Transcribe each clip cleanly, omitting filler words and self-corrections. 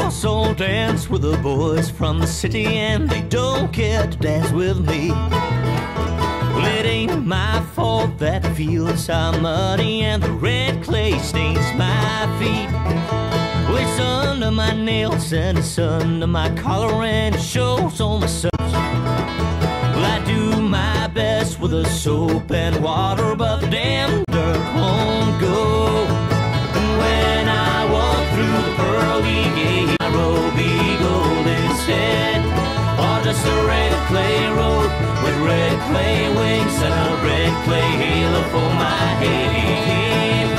also dance with the boys from the city, and they don't care to dance with me. Well, it ain't my fault that the fields are muddy and the red clay stains my feet. Well, it's under my nails and it's under my collar and it shows on my surface. Well, I do my best with the soap and water, but the damn dirt won't go. And when I walk through the pearly gate, Nairobi gold instead, or just a red clay road with red clay wings and a red clay halo for my head.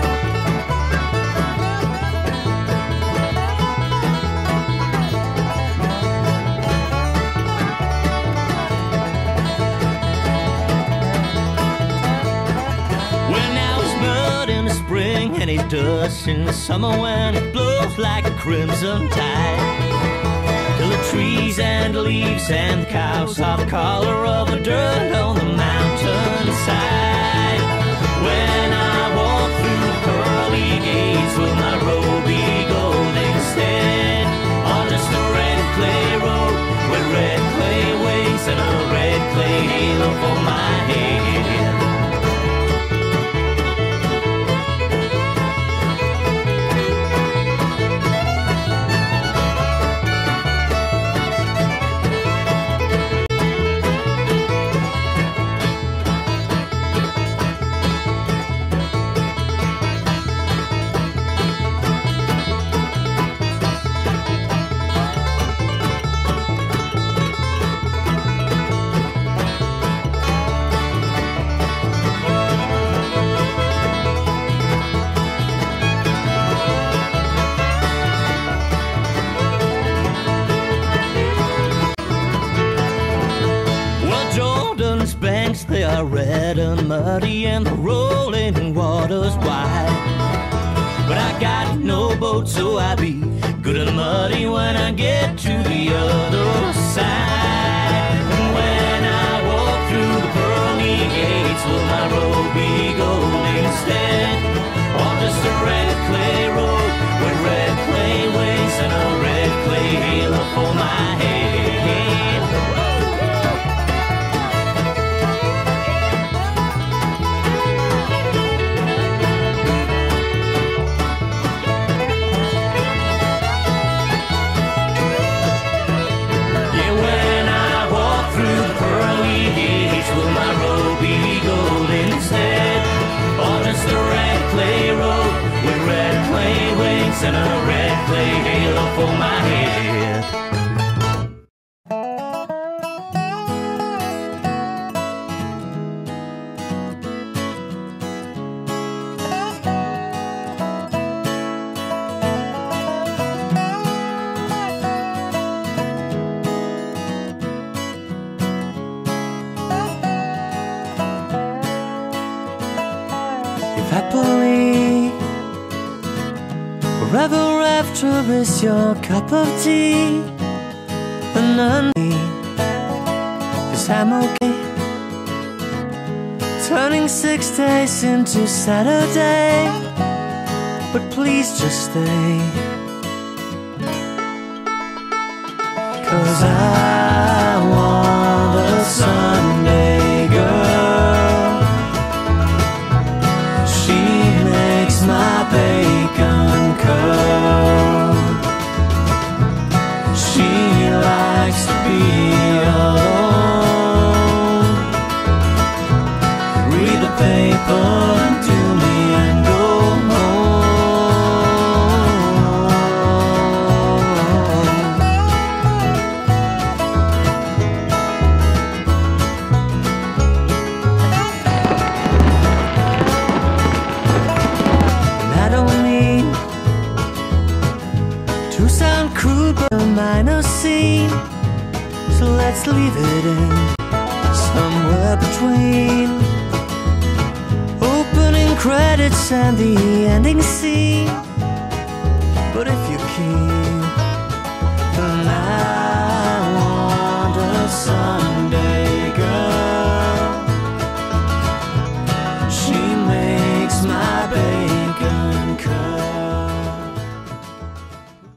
Well, now it's mud in the spring and it's dust in the summer when it blows like a crimson tide. Till the trees and the leaves and the cows are the color of the dirt on the mountainside. When I walk through the pearly gates with my Nairobi gold instead, on just a red clay road with red clay wings and a red clay halo for my head. Banks, they are red and muddy and the rolling water's wide. But I got no boat, so I'll be good and muddy when I get to the other side. And when I walk through the pearly gates, will my road be gold instead, or just a red clay road with red clay wings and a red clay halo for my head? Will my road be gold instead, or just a red clay road with red clay wings and a red clay halo for my head? Happily, forever after is your cup of tea, and none, 'cause I'm okay. Turning 6 days into Saturday, but please just stay, 'cause I want a Sunday girl. She makes my bacon curl. She likes to be alone. Read the paper to me and go but a minor scene, so let's leave it in somewhere between opening credits and the ending scene. But if you're keen, then